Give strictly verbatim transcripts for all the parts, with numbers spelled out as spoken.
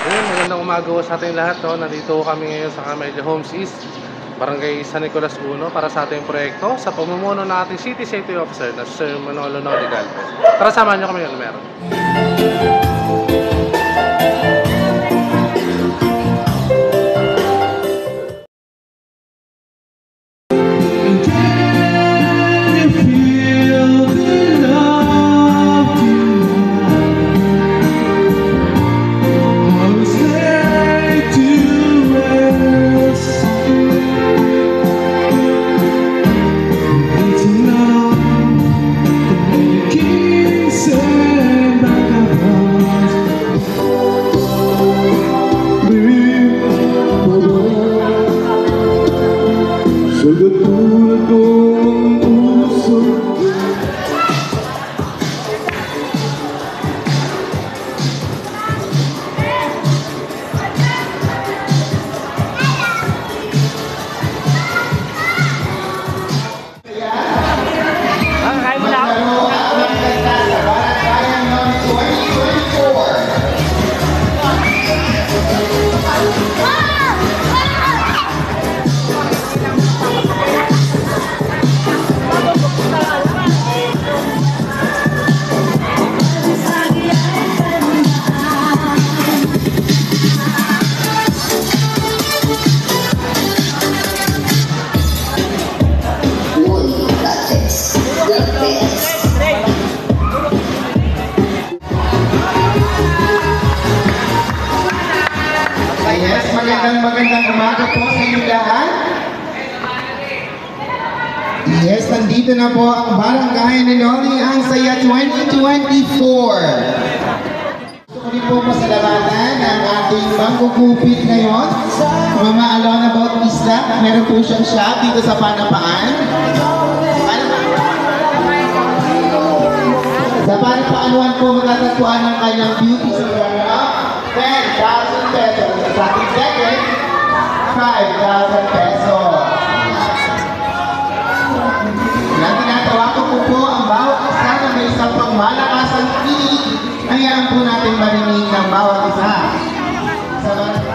Ayun, magandang umaga sa ating lahat. No? Nandito kami ngayon sa Camellia Homes East, Barangay San Nicolas uno para sa ating proyekto sa pamumuno ng ating City Safety Officer na Sir Manolo Norigal. Tara, samahan nyo kami yun, meron. Magandang magandang umaga po sa inyo lahat. Yes, nandito na po ang Barangay Ninoy ang Saya twenty twenty-four. Gusto ko rin po pasalamatan ang ating manggugupit ngayon, Mama Alona Bautista. Meron po siyang shop dito sa Panapaan. Sa Panapaanuan po matatagpuan ng kanyang beauty salon. ten thousand pesos. Sa ating second, five thousand pesos. Na tinatawagan ko po ang bawat isa na may isang pangmalakasang kinig. Hayaan po natin marinig ng bawat isa. Sa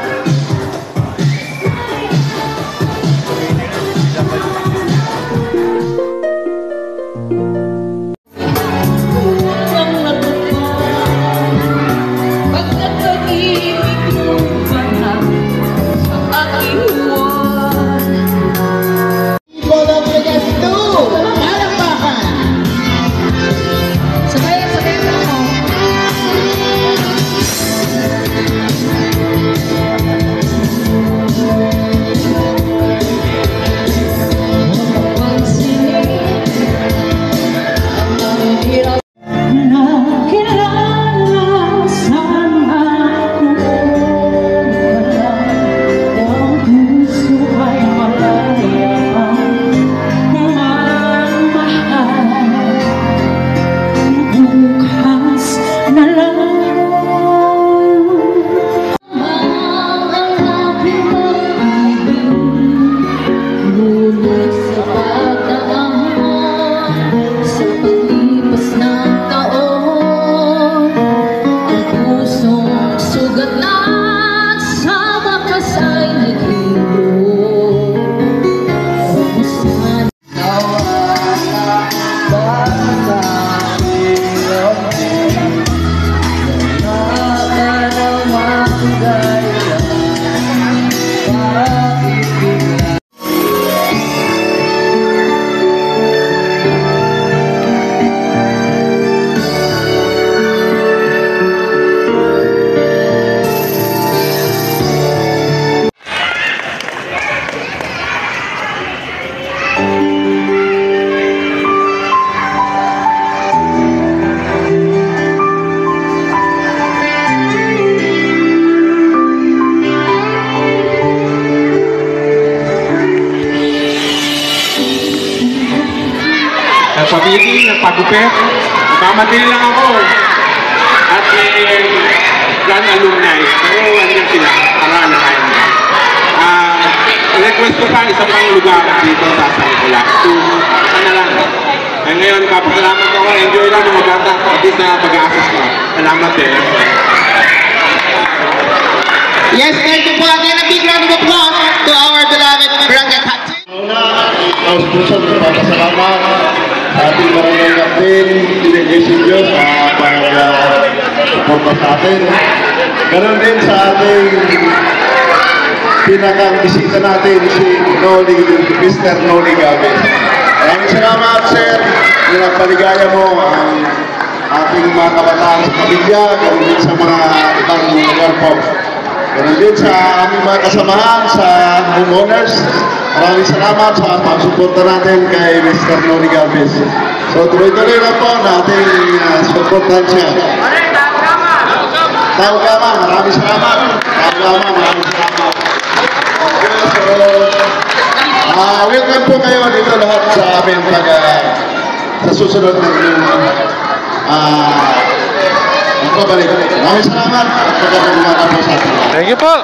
Pamili, nagpagupit. Mamadali lang ako. At may grand alumni. Pero andyan sila. Para na kayo nila. Uh, request ko pa isa pang lugar dito sa San Nicolas. So, sana lang. Eh, ngayon, kapasalamat ko. Enjoy lang mga bata. At least na pag-aasas ko. Salamat din. Yes, thank you po. Again, a big round of applause to our beloved Barangay Captain. Una, taos puso nagpapasalamat sa ating barangay captain, Tinegation Diyos, sa pag-suporta sa atin. Ganon din sa ating pinakang bisita natin, si Noli, Mister Noli Gabes. Maraming salamat, sir. Pinagpaligaya mo ang ating mga kabataan sa pamilya, ganon din sa mga ibang lugar po. Ganon din sa aming mga kasamahan sa homeowners. Maraming salamat sa pagsuporta natin kay Mister Noli Gabes. So tuloy-tuloy na po natin uh, supportan siya. Tao Gama, maraming salamat. Tao Gama, maraming salamat. Okay, so, uh, welcome po kayo dito lahat sa amin pag, uh, sa susunod na uh, magbabalik. Maraming salamat at pagkakalumata po sa atin. Thank you po.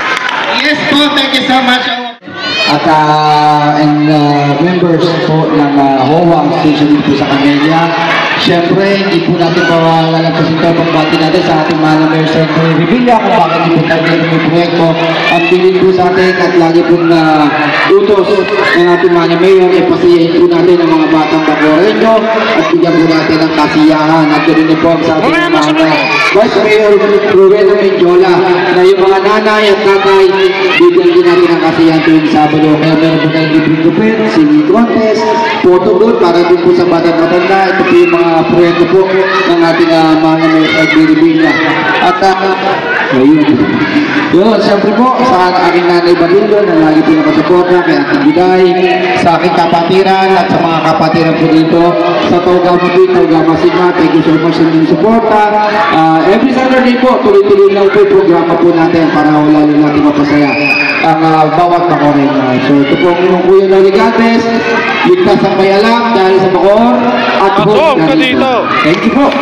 Yes po, thank you so much. At uh, and uh, members po ng uh, H O A ang station dito sa Camellia. Siyempre, hindi po natin mawalagpasin ito pagbati natin sa ating mahal na Mayor Secretary Revilla kung bakit hindi po tayo dito may proyekto. Ang bilin po sa atin at lagi pong uh, utos ng ating mahal na Mayor, ipasiyahin po natin ang mga batang Bacoreño at bigyan po natin ang kasiyahan. At ganoon din po ang sa ating mahal na Vice Mayor Rowena Mendiola na yung mga nanay at tatay, bigyan din natin ang kasiyahan tuwing Sabado. Kaya meron po tayong libreng gupit, singing contest, photo booth para din po sa batang matanda. Ito po yung mga proyekto po ng ating uh, mga na Mayor Secretary Revilla. At uh, ayun. Yun, siyempre po sa aking nanay Barillo na lagi po nakasuporta kay ating Biday, sa aking kapatiran at sa mga kapatiran po dito sa Taugama B, Taugama Sigma. Thank you so much sa inyong suporta. Uh, every Saturday po, tuloy-tuloy lang po yung programa po natin para wala lang natin mapasaya ang uh, bawat Bacoreño. So ito po ang inyong Kuya Noli Gabes, ligtas ang may alam dahil sa Bacor at home ka dito. Thank you po.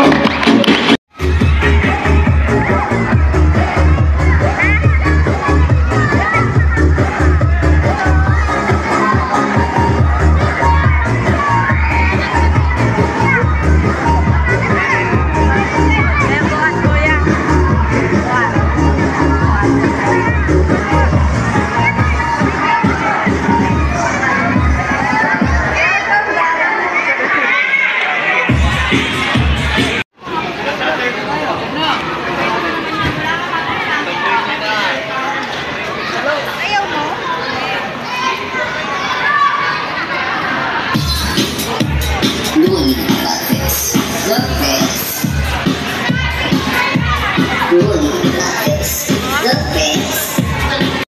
Good. Good.